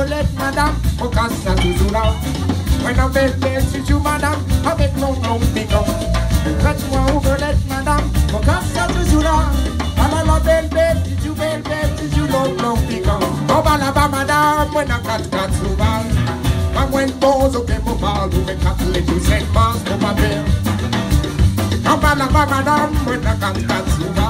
ouvre madame, au casse à toujours là. When I'm belle, si tu madame, avec mon long piquant. Faites-moi ouvre madame, au casse à toujours là. Alors la belle, si tu belle, si tu long piquant. On va là-bas madame, when I'm quatre souvent. And when pose, ok, pour parler, vous mettez quatre les tous 5 mars, pour ma belle. On va là-bas madame, when I'm quatre souvent.